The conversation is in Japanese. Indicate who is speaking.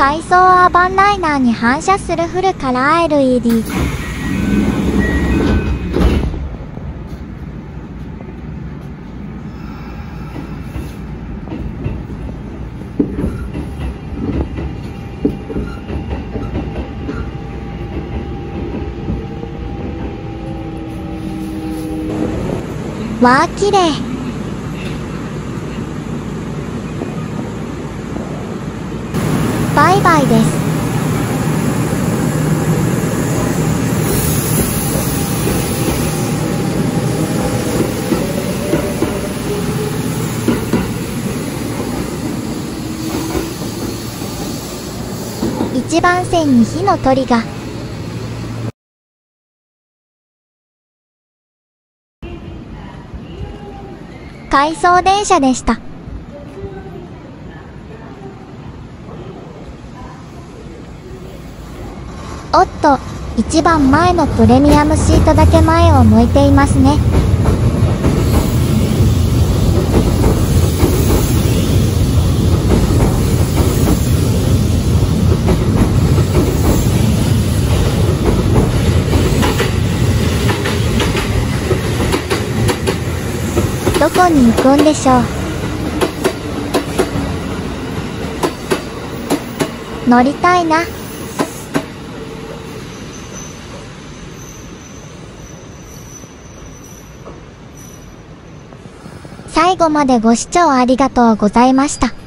Speaker 1: 階層アーバンライナーに反射するフルカラー LED。わあ、綺麗。バイバイです。1番線に火の鳥が。回送電車でした。おっと、一番前のプレミアムシートだけ前を向いていますね。どこに行くんでしょう。乗りたいな。最後までご視聴ありがとうございました。